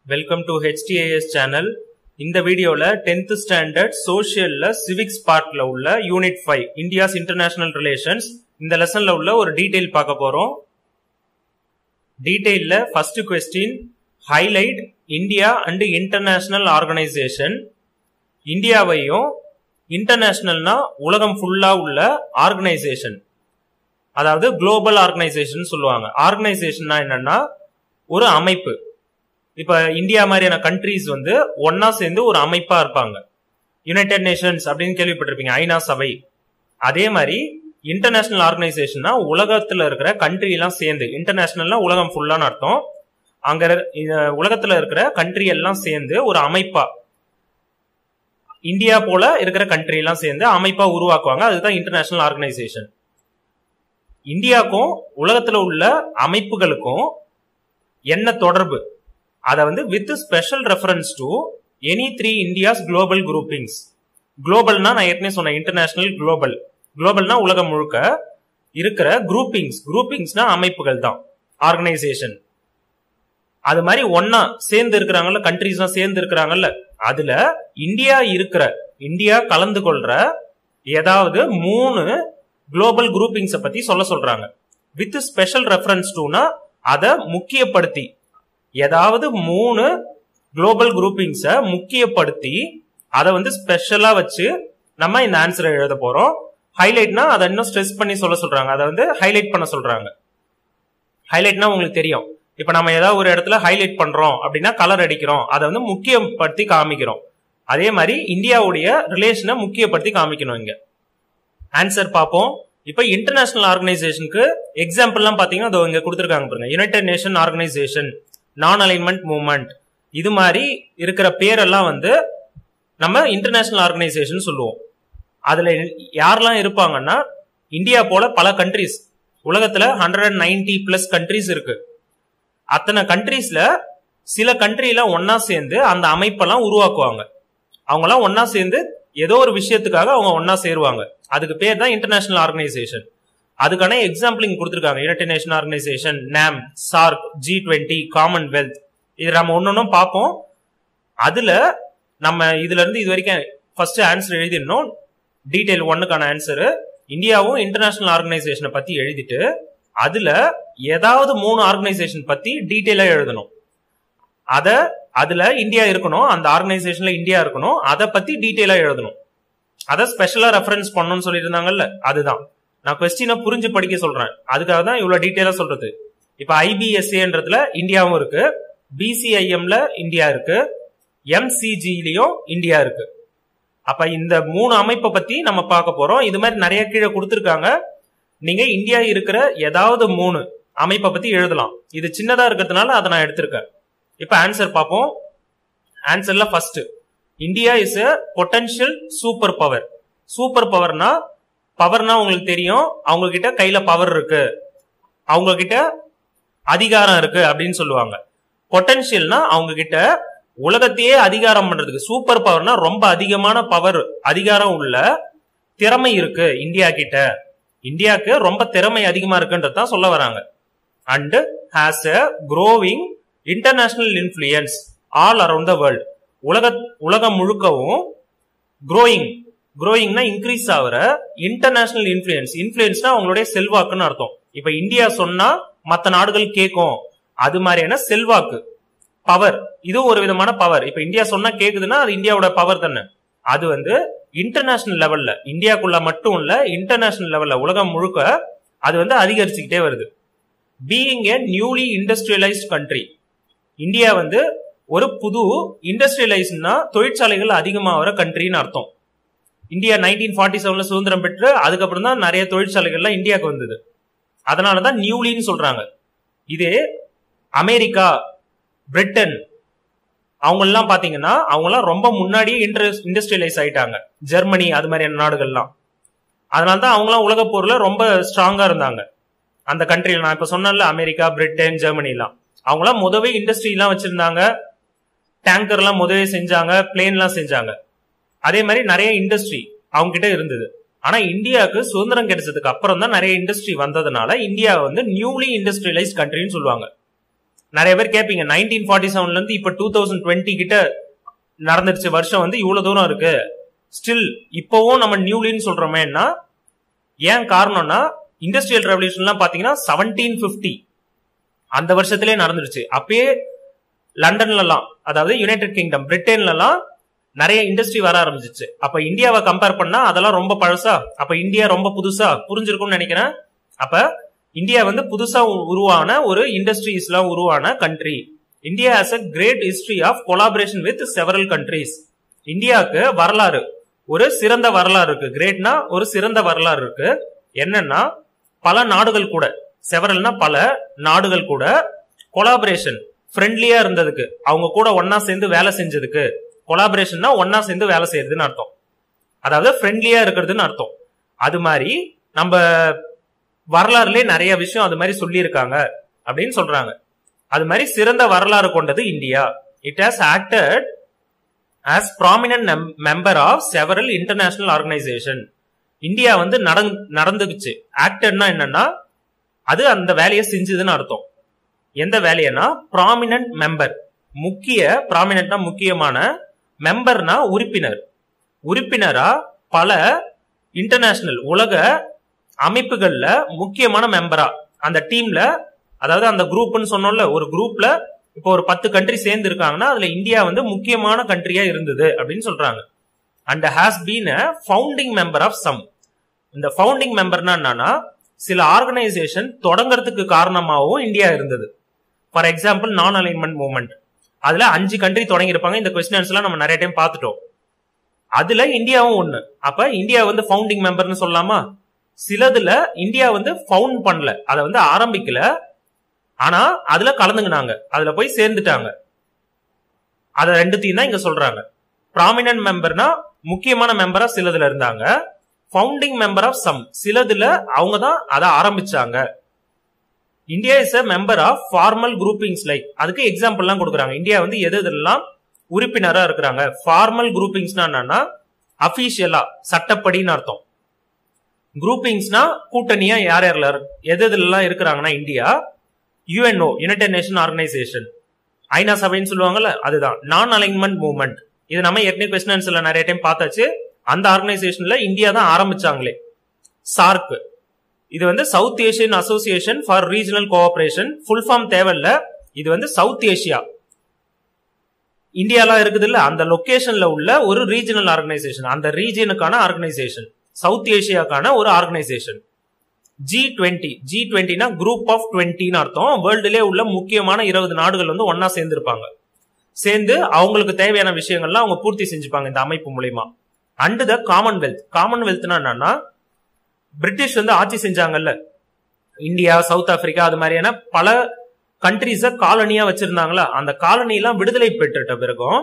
Welcome to HTAS channel. இந்த வீடியோல 10th standard socialல civics partல உள்ள unit 5 India's international relations இந்த லெசன்ல உள்ள ஒரு டீடைல் பார்க்க போறோம். டீடைல்ல first question highlight India and international organization. இந்தியாவையும் இன்டர்நேஷனல்னா உலகம் ஃபுல்லா உள்ள ஆர்கனைசேஷன், அதாவது குளோபல் ஆர்கனைசேஷன் சொல்லுவாங்க. ஆர்கனைசேஷன்னா என்னன்னா ஒரு அமைப்பு. இப்ப இந்தியா மாதிரியான கண்ட்ரீஸ் வந்து ஒன்னா சேர்ந்து ஒரு அமைப்பா இருப்பாங்க. யுனைடெட் நேஷன்ஸ் அப்படின்னு கேள்விப்பட்டிருப்பீங்க, ஐநா சபை. அதே மாதிரி இன்டர்நேஷனல் ஆர்கனைசேஷன்னா உலகத்துல இருக்கிற கண்ட்ரி எல்லாம் சேர்ந்து, இன்டர்நேஷனல்னா உலகம் ஃபுல்லான்னு அர்த்தம். அங்க உலகத்துல இருக்கிற கண்ட்ரி எல்லாம் சேர்ந்து ஒரு அமைப்பா, இந்தியா போல இருக்கிற கண்ட்ரி எல்லாம் சேர்ந்து அமைப்பா உருவாக்குவாங்க. அதுதான் இன்டர்நேஷனல் ஆர்கனைசேஷன். இந்தியாவுக்கும் உலகத்துல உள்ள அமைப்புகளுக்கும் என்ன தொடர்பு, அதை வந்து with special reference to any 3 India's global groupings. குளோபல்னா நான் ஏற்கனவே சொன்னேன், இன்டர்நேஷனல் குளோபல். குளோபல்னா உலகம் முழுக்க இருக்கிற குரூப்பிங்ஸ். குரூப்பிங்ஸ்னா அமைப்புகள் தான் ஆர்கனைசேஷன். அது மாதிரி ஒன்னா சேர்ந்து இருக்கிறாங்கல்ல, கண்ட்ரிஸ் சேர்ந்து இருக்கிறாங்கல்ல, அதுல இந்தியா கலந்து கொள்ற ஏதாவது 3 குளோபல் குரூப்பிங்ஸ பத்தி சொல்றாங்க. வித் ஸ்பெஷல் ரெஃபரன்ஸ் டுனா அதை முக்கியப்படுத்தி, ஏதாவது 3 குளோபல் குரூப்பிங்ஸ முக்கியப்படுத்தி அதை வந்து ஸ்பெஷலா வச்சு நம்ம இந்த ஆன்சரை எழுத போறோம். ஹைலைட்னா அதை இன்னும் ஸ்ட்ரெஸ் பண்ணி சொல்றாங்க, அதை வந்து ஹைலைட் பண்ண சொல்றாங்க. ஹைலைட்னா உங்களுக்கு தெரியும், இப்ப நம்ம ஏதாவது ஒரு இடத்துல ஹைலைட் பண்றோம் அப்படின்னா கலர் அடிக்கிறோம், அதை வந்து முக்கியப்படுத்தி காமிக்கிறோம். அதே மாதிரி இந்தியாவுடைய ரிலேஷனை முக்கியப்படுத்தி காமிக்கணும். இங்க ஆன்சர் பார்ப்போம். இப்ப இன்டர்நேஷனல் ஆர்கனைசேஷனுக்கு எக்ஸாம்பிள் எல்லாம் பாத்தீங்கன்னா அதோ இங்க கொடுத்திருக்காங்க பாருங்க. United nation Organisation, non alignment movement, இது மாதிரி இருக்கிற பேரெல்லாம் வந்து நம்ம இன்டர்நேஷனல் ஆர்கனைசேஷன் சொல்லுவோம். அதுல யாரெல்லாம் இருப்பாங்கன்னா இந்தியா போல பல கண்ட்ரிஸ், உலகத்துல 190+ கண்ட்ரிஸ் இருக்கு. அத்தனை கண்ட்ரீஸ்ல சில கண்ட்ரில ஒன்னா சேர்ந்து அந்த அமைப்பெல்லாம் உருவாக்குவாங்க. அவங்க எல்லாம் ஒன்னா சேர்ந்து ஏதோ ஒரு விஷயத்துக்காக அவங்க ஒன்னா சேருவாங்க. அதுக்கு பேர் தான் இன்டர்நேஷனல் ஆர்கனைசேஷன். அதுக்கான எக்ஸாம்பிள் இங்க கொடுத்திருக்காங்க. United nation Organisation, NAM, SAARC, G20, Commonwealth. இது நம்ம ஒன்னொன்னும் பார்ப்போம். அதுல நம்ம இதுல இருந்து இது வரைக்கும் ஃபர்ஸ்ட் ஆன்சர் எழுதிடணும். டீடைல் 1க்கான ஆன்சர் இந்தியாவும் இன்டர்நேஷனல் ஆர்கனைசேஷனை பத்தி எழுதிட்டு அதுல ஏதாவது 3 ஆர்கனைசேஷன் பத்தி டீடைலா எழுதணும். அதுல இந்தியா இருக்கணும், அந்த ஆர்கனைசேஷன்ல இந்தியா இருக்கணும், அதை பத்தி டீடைலா எழுதணும். அதை ஸ்பெஷலா ரெஃபரன்ஸ் பண்ணணும்னு சொல்லிட்டு இருந்தாங்கல்ல, அதுதான் நான் கொஸ்டினை புரிஞ்சு படிக்க சொல்றேன். அதுக்காக தான் இவ்வளவு டீடைலா சொல்றது. இப்ப IBSAன்றதுல இந்தியாவும் இருக்கு, BCIMல இந்தியா இருக்கு, MCGலயும் இந்தியா இருக்கு. அப்ப இந்த 3 அமைப்பை பத்தி நம்ம பார்க்க போறோம். இது மாதிரி நிறைய கீழே கொடுத்திருக்காங்க. நீங்க இந்தியா இருக்கிற ஏதாவது 3 அமைப்பை பத்தி எழுதலாம். இது சின்னதா இருக்கிறதுனால அதை நான் எடுத்திருக்கேன். இப்ப ஆன்சர் பார்ப்போம். ஆன்சர்ல first, India is a potential super power. Super பவர்னா உங்களுக்கு தெரியும், அவங்க கிட்ட கையில பவர் இருக்கு, அவங்க கிட்ட அதிகாரம் இருக்கு அப்படின்னு சொல்லுவாங்க. பொட்டன்ஷியல்னா அவங்க கிட்ட உலகத்தையே அதிகாரம் பண்றதுக்கு, சூப்பர் பவர்னா ரொம்ப அதிகமான பவர், அதிகாரம் உள்ள திறமை இருக்கு இந்தியா கிட்ட. இந்தியாவுக்கு ரொம்ப திறமை அதிகமா இருக்குன்றதான் சொல்ல வராங்க. And has a growing international influence all around the world. உலகம் முழுக்கவும் growingனா இன்க்ரீஸ் ஆகுற இன்டர்நேஷனல் இன்ஃபுளுயன்ஸ்னா அவங்களுடைய செல்வாக்குன்னு அர்த்தம். இப்ப இந்தியா சொன்னா மத்த நாடுகள் கேட்கும், அது மாதிரியான செல்வாக்கு, பவர். இது ஒரு விதமான பவர். இப்ப இந்தியா சொன்னா கேக்குதுன்னா அது இந்தியாவோட பவர் தானே. அது வந்து இன்டர்நேஷனல் லெவல்ல, இந்தியாக்குள்ள மட்டும் இல்ல, இன்டர்நேஷனல் லெவல்ல உலகம் முழுக்க அது வந்து அதிகரிச்சுக்கிட்டே வருது. Being a newly industrialised country, India வந்து ஒரு புது இண்டஸ்ட்ரியலைஸ்ட்னா தொழிற்சாலைகள் அதிகமாக கண்ட்ரின்னு அர்த்தம். இந்தியா 1947 சுதந்திரம் பெற்று அதுக்கப்புறம் தான் நிறைய தொழிற்சாலைகள்லாம் இந்தியாவுக்கு வந்தது. அதனாலதான் நியூலின்னு சொல்றாங்க. இதே அமெரிக்கா, பிரிட்டன், அவங்க எல்லாம் பாத்தீங்கன்னா அவங்க எல்லாம் ரொம்ப முன்னாடியே இண்டஸ்ட்ரியலைஸ் ஆயிட்டாங்க. ஜெர்மனி, அது மாதிரியான நாடுகள்லாம். அதனாலதான் அவங்க எல்லாம் உலக போர்ல ரொம்ப ஸ்ட்ராங்கா இருந்தாங்க. அந்த கண்ட்ரில நான் இப்ப சொன்னேன்ல, அமெரிக்கா, பிரிட்டன், ஜெர்மனி எல்லாம் அவங்களாம் முதவே இண்டஸ்ட்ரி எல்லாம் வச்சிருந்தாங்க, டேங்கர் எல்லாம் முதவே செஞ்சாங்க, பிளேன் எல்லாம் செஞ்சாங்க. அதே மாதிரி நிறைய இண்டஸ்ட்ரி அவங்க கிட்ட இருந்தது. ஆனா இந்தியாவுக்கு சுதந்திரம் கிடைச்சதுக்கு அப்புறம் தான் நிறைய இண்டஸ்ட்ரி வந்ததுனால இந்தியா வந்து நியூலி இண்டஸ்ட்ரியலைஸ்ட் கண்ட்ரின்னு சொல்லுவாங்க. நிறைய பேர் கேட்பீங்க 1947 இருந்து இப்ப 2020 கிட்ட நடந்துருச்சு, வருஷம் வந்து இவ்வளவு தூரம் இருக்கு, ஸ்டில் இப்பவும் நம்ம நியூலின்னு சொல்றோமேன்னா ஏன் காரணம்னா இண்டஸ்ட்ரியல் ரெவல்யூஷன்லாம் பாத்தீங்கன்னா 1750 அந்த வருஷத்திலே நடந்துருச்சு. அப்பயே லண்டன்ல எல்லாம், அதாவது யுனைடெட் கிங்டம் பிரிட்டன்ல எல்லாம் நிறைய இண்டஸ்ட்ரி வர ஆரம்பிச்சிச்சு. அப்ப இந்தியாவை கம்பேர் பண்ணா அதெல்லாம் ரொம்ப பழசா, அப்ப இந்தியா ரொம்ப புதுசா புரிஞ்சிருக்கும்னு நினைக்கிறேன். அப்ப இந்தியா வந்து புதுசா உருவான ஒரு இண்டஸ்ட்ரீஸ்லாம் உருவான country. India has a great history of collaboration with several countries. இந்தியாவுக்கு வரலாறு, ஒரு சிறந்த வரலாறு இருக்கு. கிரேட்னா ஒரு சிறந்த வரலாறு இருக்கு. என்னன்னா பல நாடுகள் கூட, செவரல்னா பல நாடுகள் கூட கொலாபரேஷன், ஃப்ரெண்ட்லியா இருந்ததுக்கு, அவங்க கூட ஒன்னா சேர்ந்து வேலை செஞ்சதுக்கு. கொலாபரேஷன்னா ஒன்னா சேர்ந்து வேலை செய்யறதுன்னு அர்த்தம், அதாவது ஃப்ரெண்ட்லியா இருக்கிறதுன்னு அர்த்தம். அது மாதிரி நம்ம வரலாறுலயே நிறைய விஷயம் அது மாதிரி சொல்லி இருக்காங்க அப்படின்னு சொல்றாங்க. அது மாதிரி சிறந்த வரலாறு கொண்டது India. It has acted as prominent member of several international organization. India வந்து நடந்துக்குச்சு. ஆக்டட்னா என்னன்னா அது அந்த வேலையை செஞ்சதுன்னு அர்த்தம். எந்த வேலையனா ப்ராமினன்ட் மெம்பர், முக்கிய, ப்ராமினன்ட்னா முக்கியமான, மெம்பர்னா உறுப்பினர், உறுப்பினரா பல இன்டர்நேஷனல் உலக அமைப்புகள்ல முக்கியமான மெம்பரா அந்த டீம்ல, அதாவது அந்த குரூப்னு சொன்னோம்ல, ஒரு குரூப்ல இப்போ ஒரு 10 கண்ட்ரி சேர்ந்து இருக்காங்கன்னா அதுல இந்தியா வந்து முக்கியமான கண்ட்ரியா இருந்தது அப்படின்னு சொல்றாங்க. And has been a founding member of some. இந்த ஃபவுண்டிங் மெம்பர்னா என்னன்னா சில ஆர்கனைசேஷன் தொடங்கறதுக்கு காரணமாகவும் இந்தியா இருந்தது. For example non alignment movement, அதுல 5 கண்ட்ரி தொடங்கி இருப்பாங்க. இந்த கொஸ்டின்ஸ் எல்லாம் நம்ம நிறைய டைம் பார்த்துட்டோம். அதுல இந்தியாவும் ஒண்ணு. அப்ப இந்தியா வந்து ஃபவுண்டிங் மெம்பர்னு சொல்லலாமா? சிலதுல இந்தியா வந்து ஃபவுண்ட் பண்ணல, அதை வந்து ஆரம்பிக்கல, ஆனா அதுல கலந்துங்கினாங்க, அதுல போய் சேர்ந்துட்டாங்க. அத ரெண்டுத்தையும் தான் இங்க சொல்றாங்க. ப்ராமினன்ட் மெம்பர்னா முக்கியமான மெம்பரா சிலதுல இருந்தாங்க, ஃபவுண்டிங் மெம்பர் ஆஃப் சம் சிலதுல அவங்க தான் அதை ஆரம்பிச்சாங்க. India is a member of formal groupings like, அதுக்கு எக்ஸாம்பிள் எல்லாம் கொடுக்குறாங்க. இந்தியா வந்து எது எதெல்லாம் உறுப்பினரா இருக்கிறாங்க. ஃபார்மல் குரூப்பிங்ஸ்னா என்னன்னா அபிஷியலா சட்டப்படின்னு அர்த்தம். குரூப்பிங்ஸ்னா கூட்டணியா யார் யார் எது எதுலாம் இருக்கிறாங்கன்னா India UNO, united nation organisation, ஐநா சபைன்னு சொல்லுவாங்கல்ல, அதுதான். நான் அலைன்மெண்ட் மூவ்மெண்ட், இது நம்ம ஏற்கனவே கொஸ்டின்ஸ்ல நிறைய டைம் பார்த்தாச்சு. அந்த ஆர்கனைசேஷன்ல இந்தியா தான் ஆரம்பிச்சாங்களே. சார்க், இது வந்து south Asian association for regional cooperation, full form தேவையில்ல, இது வந்து சவுத் ஏசியா, இந்தியாலாம் இருக்குது இல்ல, அந்த லொகேஷன்ல உள்ள ஒரு ரீஜனல் ஆர்கனைசேஷன், அந்த ரீஜனுக்கான ஆர்கனைசேஷன், சவுத் ஏசியாக்கான ஒரு ஆர்கனைசேஷன். G20, G20னா குரூப் ஆஃப் 20 அர்த்தம். வேர்ல்டுலே உள்ள முக்கியமான 20 நாடுகள் வந்து ஒன்னா சேர்ந்து இருப்பாங்க. சேர்ந்து அவங்களுக்கு தேவையான விஷயங்கள்லாம் அவங்க பூர்த்தி செஞ்சுப்பாங்க இந்த அமைப்பு மூலமா. அண்ட் த காமன்வெல்த், காமன்வெல்த்னா என்னன்னா பிரிட்டிஷ் வந்து ஆட்சி செஞ்சாங்கல்ல, இந்தியா, சவுத் ஆப்பிரிக்கா, அது மாதிரியான பல கண்ட்ரிஸ காலனியா வச்சிருந்தாங்களா, அந்த காலனி எல்லாம் விடுதலை பெற்றுட்ட பிறகும்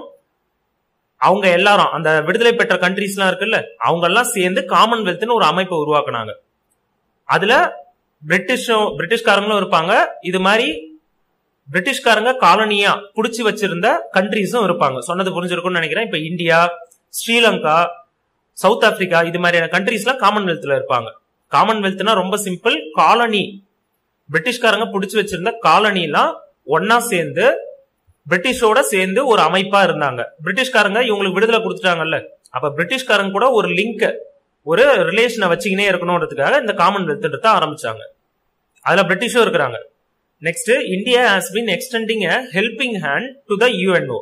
அவங்க எல்லாரும், அந்த விடுதலை பெற்ற கண்ட்ரிஸ் எல்லாம் இருக்குல்ல, அவங்க எல்லாம் சேர்ந்து காமன்வெல்த்னு ஒரு அமைப்பை உருவாக்குனாங்க. அதுல பிரிட்டிஷ்காரங்களும் இருப்பாங்க, இது மாதிரி பிரிட்டிஷ்காரங்க காலனியா புடிச்சு வச்சிருந்த கண்ட்ரிஸும் இருப்பாங்க. சொன்னது புரிஞ்சிருக்கும்னு நினைக்கிறேன். இப்ப இந்தியா, ஸ்ரீலங்கா, சவுத் ஆப்பிரிக்கா, இது மாதிரியான கண்ட்ரிஸ் எல்லாம் காமன்வெல்த்ல இருப்பாங்க. காமன்வெல்த்னா ரொம்ப சிம்பிள், காலனி, பிரிட்டிஷ்காரங்க புடிச்சு வச்சிருந்த காலனி எல்லாம் ஒன்னா சேர்ந்து பிரிட்டிஷோட சேர்ந்து ஒரு அமைப்பா இருந்தாங்க. பிரிட்டிஷ்காரங்க இவங்களுக்கு விடுதலை கொடுத்துட்டாங்கல்ல, அப்ப பிரிட்டிஷ்காரங்க கூட ஒரு லிங்க், ஒரு ரிலேஷனை வச்சுக்கினே இருக்கணும்ன்றதுக்காக இந்த காமன்வெல்த் ஆரம்பிச்சாங்க. அதுல பிரிட்டிஷும் இருக்கிறாங்க. Next, India has been extending a helping hand to the UNO.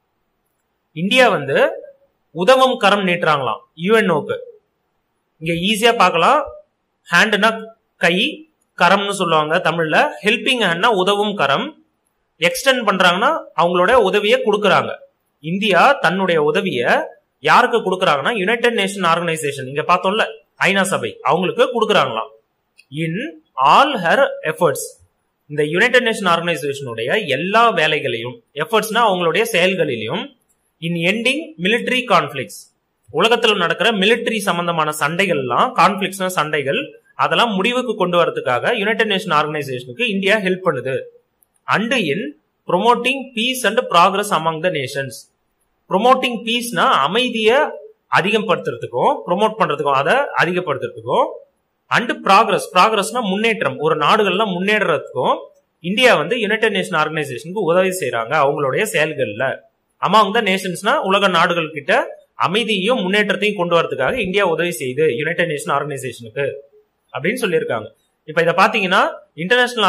India வந்து உதவும் கரம் நீட்டுறாங்களாம் யுஎன்ஓக்கு. இங்க ஈஸியா பார்க்கலாம், ஹேண்ட்னா கை, கரம்னு சொல்லுவாங்க தமிழ்ல. ஹெல்பிங் ஹேண்ட்னா உதவும் கரம். எக்ஸ்டெண்ட் பண்றாங்கன்னா அவங்களோட உதவியை கொடுக்கறாங்க. இந்தியா தன்னுடைய உதவியை யாருக்கு கொடுக்கறாங்கன்னா யுனைடெட் நேஷன் ஆர்கனைசேஷன், இங்க பார்த்தோம்ல ஐநா சபை, அவங்களுக்கு கொடுக்கறாங்களாம். இன் ஆல் ஹர் எஃபர்ட்ஸ், இந்த யுனைடெட் நேஷன் ஆர்கனைசேஷனுடைய எல்லா வேலைகளையும், எஃபர்ட்ஸ்னா அவங்களுடைய செயல்களிலும், இன் எண்டிங் மிலிட்டரி கான்ஃபிளிக்ஸ், உலகத்தில் நடக்கிற மிலிட்டரி சம்பந்தமான சண்டைகள் எல்லாம், கான்ஃபிளிக்ஸ்னா சண்டைகள், அதெல்லாம் முடிவுக்கு கொண்டு வரதுக்காக யுனைடெட் நேஷன் ஆர்கனைசேஷனுக்கு இந்தியா ஹெல்ப் பண்ணுது. And in promoting peace and progress among the nations. Promoting பீஸ்னா அமைதியை அதிகப்படுத்துறதுக்கும், ப்ரொமோட் பண்றதுக்கும், அதை அதிகப்படுத்துறதுக்கும், அண்ட் ப்ராக்ரஸ், ப்ராக்ரஸ்னா முன்னேற்றம், ஒரு நாடுகள்லாம் முன்னேறதுக்கும் இந்தியா வந்து யுனைடெட் நேஷன் ஆர்கனைசேஷனுக்கு உதவி செய்யறாங்க அவங்களுடைய செயல்கள்ல. அமாங் த நேஷன்ஸ்னா உலக நாடுகள் கிட்ட அமைதியையும் முன்னேற்றத்தையும் கொண்டு வரதுக்காக இந்தியா உதவி செய்யுது யுனைடெட் நேஷன் ஆர்கனைசேஷனுக்கு அப்படின்னு சொல்லியிருக்காங்க. இப்ப இத பாத்தீங்கன்னா இன்டர்நேஷனல்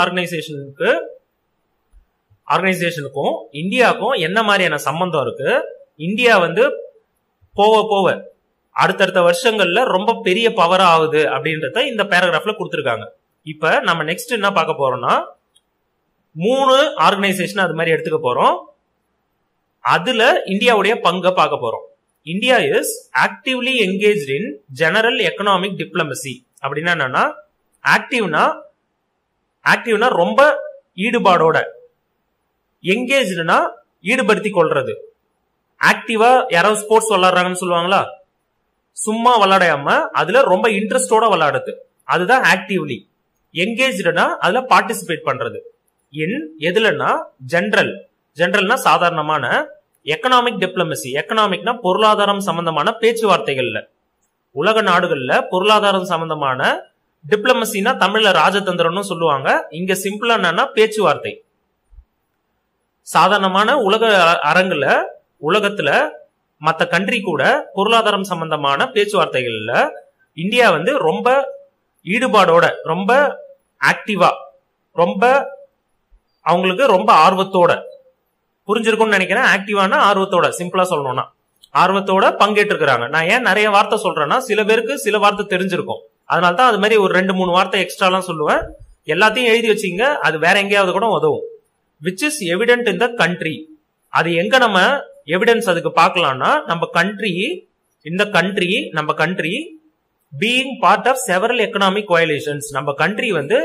ஆர்கனைசேஷனுக்கும் இந்தியாவுக்கும் என்ன மாதிரியான சம்பந்தம் இருக்கு, இந்தியா வந்து போக அடுத்தடுத்த வருஷங்கள்ல ரொம்ப பெரிய பவர் ஆகுது அப்படின்றத இந்த பேராகிராஃப்ல கொடுத்திருக்காங்க. இப்ப நம்ம நெக்ஸ்ட் என்ன பார்க்க போறோம்னா 3 ஆர்கனைசேஷன் அது மாதிரி எடுத்துக்க போறோம். அதுல இந்தியாவுடைய பங்கை பார்க்க போறோம். India is actively engaged in general economic diplomacy. அப்படின்னா என்னன்னா ஆக்டிவ்னா ரொம்ப ஈடுபாடோட, என்கேஜ்டுனா ஈடுபடுத்தி கொள்றது. ஆக்டிவா யாராவது ஸ்போர்ட்ஸ் விளையாடுறாங்கன்னு சொல்லுவாங்களா, சும்மா விளையாடாம அதுல ரொம்ப இன்ட்ரெஸ்டோட விளையாடுது, அதுதான் ஆக்டிவ்லி. என்கேஜ்டுனா அதுல பார்ட்டிசிபேட் பண்றது. எதுலன்னா ஜெனரல்னா சாதாரணமான, எக்கனாமிக் டிப்ளமசி, எக்கனாமிக்னா பொருளாதாரம் சம்பந்தமான பேச்சுவார்த்தைகள்ல, உலக நாடுகள்ல பொருளாதாரம் சம்பந்தமான, டிப்ளமசினா தமிழ்ல ராஜதந்திரம்னு சொல்லுவாங்க, இங்க சிம்பிளா என்னன்னா பேச்சுவார்த்தை. சாதாரணமான உலக அரங்குல உலகத்துல மத்த கண்ட்ரி கூட பொருளாதாரம் சம்பந்தமான பேச்சுவார்த்தைகள்ல இந்தியா வந்து ரொம்ப ஈடுபாடோட, ரொம்ப ஆக்டிவா, ரொம்ப அவங்களுக்கு ரொம்ப ஆர்வத்தோட, புரிஞ்சிருக்கும்னு நினைக்கிறேன். ஆக்டிவான ஆர்வத்தோட, சிம்பிளா சொல்லணும்னா ஆர்வத்தோட பங்கேற்று இருக்கிறாங்க. நான் ஏன் நிறைய வார்த்தை சொல்றேன்னா சில பேருக்கு சில வார்த்தை தெரிஞ்சிருக்கும், அதனால்தான் அது மாதிரி ஒரு 2-3 வார்த்தை எக்ஸ்ட்ராலாம் சொல்லுவேன். எல்லாத்தையும் எழுதி வச்சுங்க, அது வேற எங்கேயாவது கூட உதவும். Which is evident in the country. அது எங்க நம்ம எவிடன்ஸ் அதுக்கு பார்க்கலாம்னா நம்ம country being part of several economic violations. நம்ம கண்ட்ரி வந்து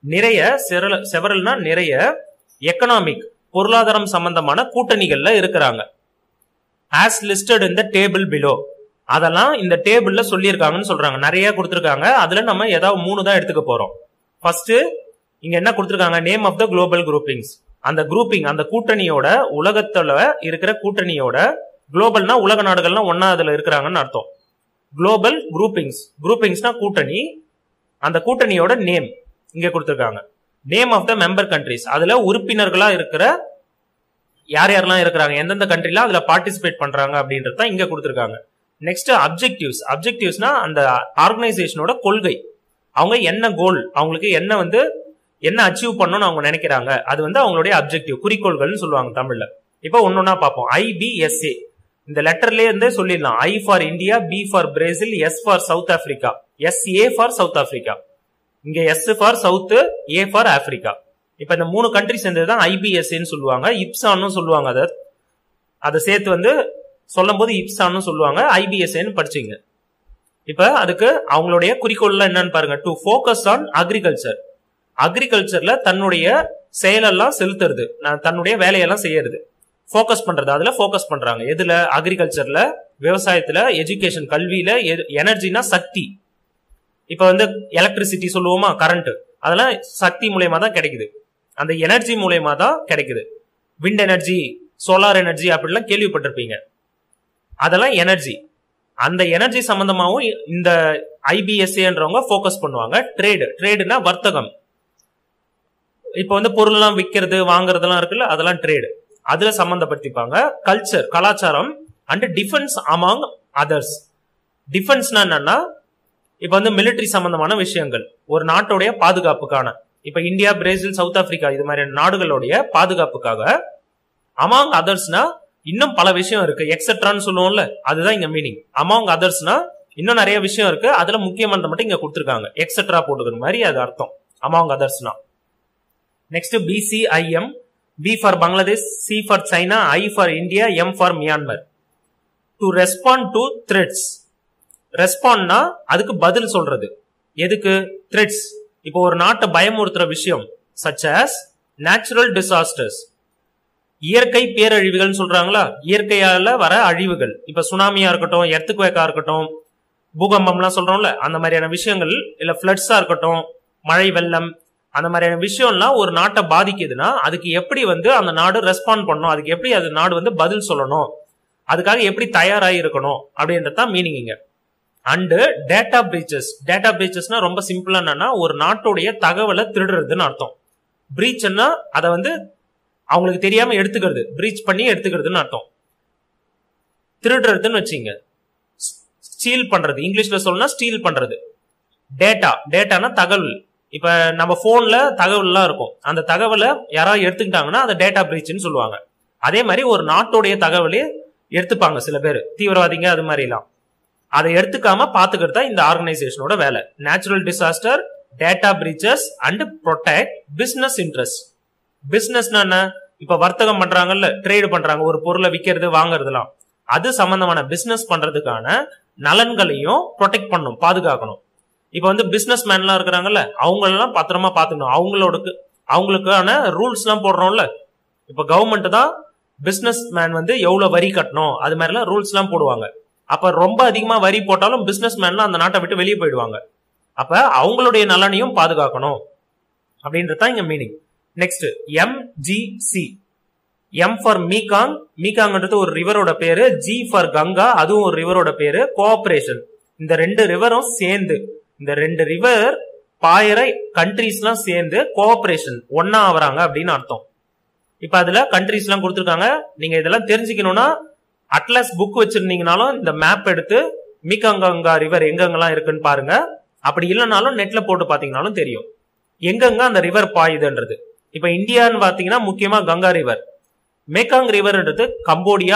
நிறைய எக்கனாமிக் பொருளாதாரம் சம்பந்தமான கூட்டணிகள்ல இருக்கிறாங்க. as listed in the table below. அதெல்லாம் இந்த டேபிள்ல சொல்லியிருக்காங்கன்னு சொல்றாங்க. நிறைய கொடுத்திருக்காங்க, அதுல நம்ம ஏதாவது 3 தான் எடுத்துக்க போறோம். ஃபர்ஸ்ட் இங்க என்ன கொடுத்திருக்காங்க, name of the global groupings. அந்த குரூப்பிங், அந்த கூட்டணியோட, உலகத்துல இருக்கிற கூட்டணியோட, குளோபல்னா உலக நாடுகள்லாம் ஒன்னா அதுல இருக்கிறாங்கன்னு அர்த்தம். குளோபல் குரூப்பிங்ஸ்னா கூட்டணி, அந்த கூட்டணியோட நேம் இங்க கொடுத்திருக்காங்க. Name of the member countries, அதுல உறுப்பினர்களா இருக்கிற யார் யாரெல்லாம் இருக்கிறாங்க, எந்தெந்த கண்ட்ரில அதுல பார்ட்டிசிபேட் பண்றாங்க அப்படின்றத இங்க கொடுத்திருக்காங்க. நெக்ஸ்ட் அப்ஜெக்டிவ்ஸ்னா அந்த ஆர்கனைசேஷனோட கொள்கை, அவங்க என்ன கோல், அவங்களுக்கு என்ன அச்சீவ் பண்ணணும்னு அவங்க நினைக்கிறாங்க, அது வந்து அவங்களுடைய அப்ஜெக்டிவ், குறிக்கோள்கள்னு சொல்லுவாங்க தமிழ்ல. இப்போ ஒன்னொன்னா பார்ப்போம். IBSA, இந்த லெட்டர்லயே இருந்தே சொல்லிடலாம். I for India, B for Brazil, S for south Africa, SA for south Africa, இங்க S for south, A for Africa. இப்ப இந்த 3 கண்ட்ரி சேர்ந்ததுதான் IBSAன்னு சொல்லுவாங்க. இப்சான்னு சொல்லுவாங்க, அதை சேர்த்து வந்து சொல்லும் போது இப்சான்னு சொல்லுவாங்க, IBSAன்னு படிச்சீங்க. இப்ப அதுக்கு அவங்களுடைய குறிக்கோள் என்னன்னு பாருங்க. டு ஃபோக்கஸ் ஆன் அக்ரிகல்ச்சர்ல தன்னுடைய செயலெல்லாம் செலுத்துறது, தன்னுடைய வேலையெல்லாம் செய்யறது, ஃபோக்கஸ் பண்றது, அதுல ஃபோக்கஸ் பண்றாங்க. எதுல? அக்ரிகல்ச்சர்ல, விவசாயத்துல, எஜுகேஷன் கல்வியில, எனர்ஜினா சக்தி. இப்ப வந்து எலக்ட்ரிசிட்டி சொல்லுவோமா, கரண்ட், அதெல்லாம் சக்தி மூலயமா தான் கிடைக்குது, அந்த எனர்ஜி மூலயமா தான் கிடைக்குது. விண்ட் எனர்ஜி, சோலார் எனர்ஜி அப்படிலாம் கேள்விப்பட்டிருப்பீங்க, அதெல்லாம் எனர்ஜி. அந்த எனர்ஜி சம்பந்தமாவும் இந்த IBSAன்றவங்க ஃபோக்கஸ் பண்ணுவாங்க. ட்ரேடுனா வர்த்தகம். இப்ப வந்து பொருள் எல்லாம் விற்கிறது வாங்குறதெல்லாம் இருக்குல்ல, அதெல்லாம் ட்ரேடு, அதுல சம்பந்தப்படுத்திப்பாங்க. கல்ச்சர், கலாச்சாரம், அண்ட் டிஃபென்ஸ் அமாங் அதர்ஸ். டிஃபென்ஸ்னா என்னன்னா இப்ப வந்து மிலிட்டரி சம்பந்தமான விஷயங்கள், ஒரு நாட்டுடைய பாதுகாப்புக்கான, இப்ப இந்தியா, பிரேசில், சவுத் ஆப்பிரிக்கா இது மாதிரி நாடுகளுடைய பாதுகாப்புக்காக. அமாங் அதர்ஸ்னா இன்னும் பல விஷயம் இருக்கு, எக்ஸெட்ரான்னு சொல்லுவோம்ல, அதுதான் இங்க மீனிங். அமாங் அதர்ஸ்னா இன்னும் நிறைய விஷயம் இருக்கு, அதுல முக்கியமானதை மட்டும் இங்க கொடுத்திருக்காங்க, எக்ஸெட்ரா போட்டுக்கிற மாதிரி அது அர்த்தம் அமாங் அதர்ஸ்னா. Next BCIM, B for Bangladesh, C for China, I for India, M for Myanmar. To respond to threats. ரெஸ்பாண்ட்னா அதுக்கு பதில் சொல்றது. எதுக்கு? த்ரெட்ஸ். இப்போ ஒரு நாட்டை பயமுறுத்துற விஷயம், சச் ஆஸ் நேச்சுரல் டிசாஸ்டர்ஸ், இயற்கை பேரழிவுகள் சொல்றாங்களா, இயற்கையால வர அழிவுகள். இப்ப சுனாமியா இருக்கட்டும், எர்த்குவேக்கா இருக்கட்டும், பூகம்பம்லாம் சொல்றோம்ல, அந்த மாதிரியான விஷயங்கள், இல்ல பிளட்ஸா இருக்கட்டும், மழை வெள்ளம், அந்த மாதிரியான விஷயம்லாம் ஒரு நாட்டை பாதிக்குதுன்னா அதுக்கு எப்படி வந்து அந்த நாடு ரெஸ்பாண்ட் பண்ணணும், அதுக்கு எப்படி அது நாடு வந்து பதில் சொல்லணும், அதுக்காக எப்படி தயாராகி இருக்கணும் அப்படின்றதான் மீனிங் இங்க. அண்டு டேட்டா பிரீச்சஸ்னா ரொம்ப சிம்பிளா என்னன்னா ஒரு நாட்டுடைய தகவலை திருடுறதுன்னு அர்த்தம். பிரீச்னா அதை வந்து அவங்களுக்கு தெரியாம எடுத்துக்கிறது, பிரீச் பண்ணி எடுத்துக்கிறதுன்னு அர்த்தம். திருடுறதுன்னு வச்சுங்க, ஸ்டீல் பண்றது, இங்கிலீஷ்ல சொல்லணும்னா ஸ்டீல் பண்றது. டேட்டானா தகவல். இப்ப நம்ம போன்ல தகவல்லாம் இருக்கும், அந்த தகவலை யாராவது எடுத்துக்கிட்டாங்கன்னா அதை டேட்டா பிரீச்னு சொல்லுவாங்க. அதே மாதிரி ஒரு நாட்டுடைய தகவலையே எடுத்துப்பாங்க சில பேர், தீவிரவாதிங்க அது மாதிரி எல்லாம். அதை எடுத்துக்காம பாத்துக்கிறது தான் இந்த ஆர்கனைசேஷனோட வேலை. Natural disaster, data breaches and protect business interest. பிசினஸ்னா என்ன? இப்ப வர்த்தகம் பண்றாங்கல்ல, ட்ரேடு பண்றாங்க, ஒரு பொருளை விற்கிறது வாங்குறதுலாம், அது சம்பந்தமான பிசினஸ் பண்றதுக்கான நலன்களையும் ப்ரொடெக்ட் பண்ணணும், பாதுகாக்கணும். இப்ப வந்து பிசினஸ் மேன்லாம் இருக்கிறாங்கல்ல, அவங்களெல்லாம் பத்திரமா பாத்துக்கணும். அவங்களுக்கான ரூல்ஸ் எல்லாம் போடுறோம்ல. இப்ப கவர்மெண்ட் தான் பிசினஸ் மேன் வந்து எவ்வளவு வரி கட்டணும் அது மாதிரிலாம் ரூல்ஸ் எல்லாம் போடுவாங்க. அப்ப ரொம்ப அதிகமா வரி போட்டாலும் பிசினஸ் மேன்லாம் அந்த நாட்டை விட்டு வெளியே போயிடுவாங்க. அப்ப அவங்களுடைய நலனையும் பாதுகாக்கணும் அப்படின்றதான் இங்க meaning. Next MGC. M for Mekong, மீகாங்ன்றது ஒரு ரிவரோட பேரு. G ஃபார் கங்கா, அதுவும் ஒரு ரிவரோட பேரு. கோஆபரேஷன், இந்த ரெண்டு ரிவரும் சேர்ந்து, இந்த ரெண்டு ரிவர் பாயிற கண்ட்ரீஸ் எல்லாம் சேர்ந்து கோஆபரேஷன் ஒன்னா ஆவறாங்க அப்படின்னு அர்த்தம். இப்ப அதுல கண்ட்ரீஸ் எல்லாம் கொடுத்துருக்காங்க. நீங்க இதெல்லாம் தெரிஞ்சுக்கணும்னா அட்லஸ் புக் வச்சிருந்தீங்கனாலும் இந்த மேப் எடுத்து மீகாங்கா ரிவர் எங்கெங்கெல்லாம் இருக்குன்னு பாருங்க. அப்படி இல்லைனாலும் நெட்ல போட்டு பாத்தீங்கன்னாலும் தெரியும் எங்கெங்க அந்த ரிவர் பாயுதுன்றது. இப்ப இந்தியான்னு பாத்தீங்கன்னா முக்கியமா கங்கா ரிவர். மேகாங் ரிவர்ன்றது கம்போடியா,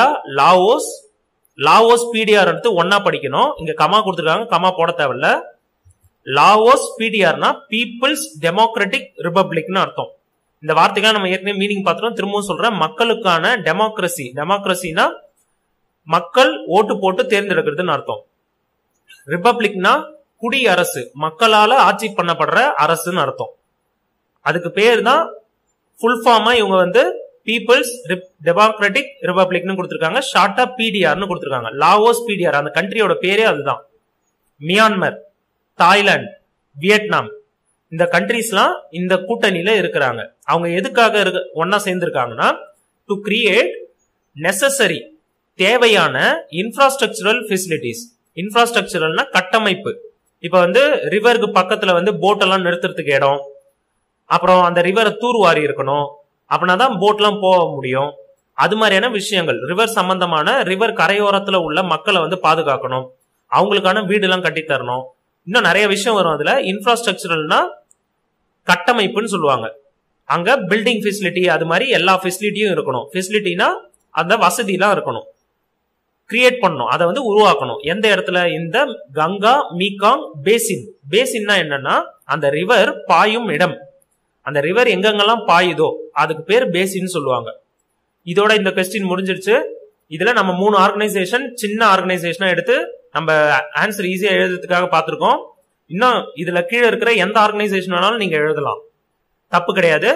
லாவோஸ் PDR எடுத்து ஒன்னா படிக்கணும். இங்க கமா கொடுத்துருக்காங்க, கமா போட தேவையில்ல. லாவோஸ் PDRனா பீப்புள்ஸ் டெமோக்ராட்டிக் ரிபப்ளிக்னு அர்த்தம். இந்த வார்த்தைகள் நம்ம ஏற்கனவே மீனிங் பார்த்துட்டோம், திரும்பவும் சொல்றேன். மக்களுக்கான டெமோக்ரசி, டெமோக்ரசினா மக்கள் ஓட்டு போட்டு தேர்ந்தெடுக்கிறதுன்னு அர்த்தம். ரிபப்ளிக்னா குடி அரசு, மக்களால ஆட்சி பண்ணப்படுற அரசுன்னு அர்த்தம். அதுக்கு பேர் தான் ஃபுல் ஃபார்மா இவங்க வந்து பீப்புள்ஸ் டெமோக்ராட்டிக் ரிபப்ளிக்னு கொடுத்திருக்காங்க. ஷார்ட்டா PDRனு கொடுத்திருக்காங்க. லாவோஸ் PDR அந்த கண்ட்ரியோட பேரே அதுதான். மியான்மர், தாய்லாந்து, வியட்நாம், இந்த கண்ட்ரீஸ்லாம் இந்த கூட்டணியில இருக்கிறாங்க. அவங்க எதுக்காக ஒன்னா சேர்ந்திருக்காங்கன்னா டு கிரியேட் நெசசரி, தேவையான இன்ஃப்ராஸ்ட்ரக்சரல் ஃபெசிலிட்டிஸ். இன்ஃப்ராஸ்ட்ரக்சரல்னா கட்டமைப்பு. இப்ப வந்து ரிவருக்கு பக்கத்துல வந்து போட் எல்லாம் நிறுத்துறதுக்கு இடம், அப்புறம் அந்த ரிவரை தூர்வாரி இருக்கணும், அப்படின்னாதான் போட் எல்லாம் போக முடியும். அது மாதிரியான விஷயங்கள், ரிவர் சம்பந்தமான, ரிவர் கரையோரத்துல உள்ள மக்களை வந்து பாதுகாக்கணும், அவங்களுக்கான வீடு எல்லாம் கட்டி தரணும். இன்னும் நிறைய விஷயம் வரும் அதுல. இன்ஃப்ராஸ்ட்ரக்சரல்னா கட்டமைப்புன்னு சொல்லுவாங்க. அங்க பில்டிங் ஃபெசிலிட்டி அது மாதிரி எல்லா ஃபெசிலிட்டியும் இருக்கணும். ஃபெசிலிட்டினா அந்த வசதி எல்லாம் இருக்கணும், கிரியேட் பண்ணணும், அதை வந்து உருவாக்கணும். எந்த இடத்துல? இந்த கங்கா மீகாங் பேசின். பேசின்னா என்னன்னா அந்த ரிவர் பாயும் இடம். அந்த ரிவர் எங்கெங்கெல்லாம் பாயுதோ அதுக்கு பேர் பேசின்னு சொல்லுவாங்க. இதோட இந்த கொஸ்டின் முடிஞ்சிருச்சு. இதுல நம்ம 3 ஆர்கனைசேஷன், சின்ன ஆர்கனைசேஷனா எடுத்து நம்ம ஆன்சர் ஈஸியா எழுதுறதுக்காக பார்த்திருக்கோம். இன்னும் இதுல கீழே இருக்கிற எந்த ஆர்கனைசேஷன் வேணாலும் நீங்க எழுதலாம், தப்பு கிடையாது.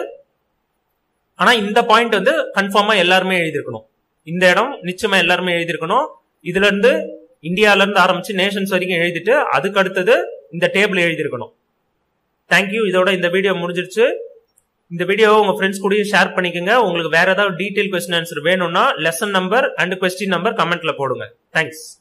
ஆனா இந்த பாயிண்ட் வந்து கன்ஃபார்மா எல்லாருமே எழுதிருக்கணும். இந்த இடம் நிச்சயமா எல்லாருமே எழுதிருக்கணும். இதுல இருந்து இந்தியால இருந்து ஆரம்பிச்சு நேஷன்ஸ் வரைக்கும் எழுதிட்டு அதுக்கு அடுத்தது இந்த டேபிள் எழுதிருக்கணும். தேங்க்யூ. இதோட இந்த வீடியோ முடிஞ்சிருச்சு. இந்த வீடியோவை உங்க ஃப்ரெண்ட்ஸ் கூட ஷேர் பண்ணிக்கோங்க. உங்களுக்கு வேற ஏதாவது டீடைல் கொஸ்டின் ஆன்சர் வேணும்னா lesson number and question number கமெண்ட்ல போடுங்க. தேங்க்ஸ்.